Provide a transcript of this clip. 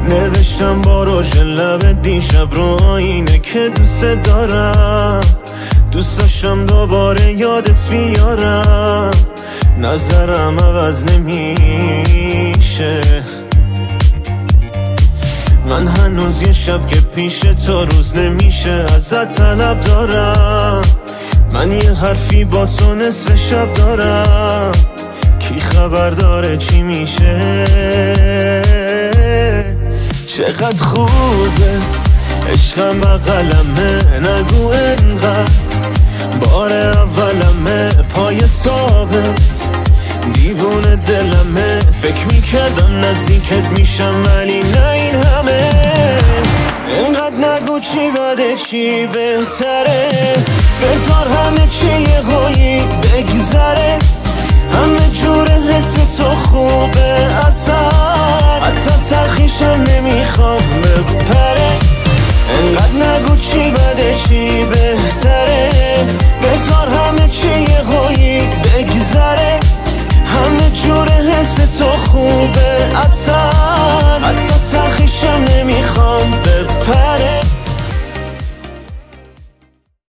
نوشتم با رژ لب دیشب رو آینه که دوست دارم، دوست داشتم دوباره یادت بیارم، نظرم عوض نمیشه. من هنوز یه شب که پیش تو روز نمیشه ازت طلب دارم. من یه حرفی با تو نصف شب دارم، کی خبر داره چی میشه؟ چقدر خوبه عشقم بغلمه، نگو انقدر بار اولمه، پای ثابت دیوونه دلمه. فکر میکردم نزدیکت میشم ولی نه این همه. انقدر نگو چی بده چی بهتره، بذار همه چی یه قایی بگذره. همه جور حس تو خوبه اصلا، حتی تلخیشم نمیخوام بپره. انقدر نگو چی بده چی بهتره، بذار همه چی یه قایی بگذره. همه جور حس تو خوبه اصلا،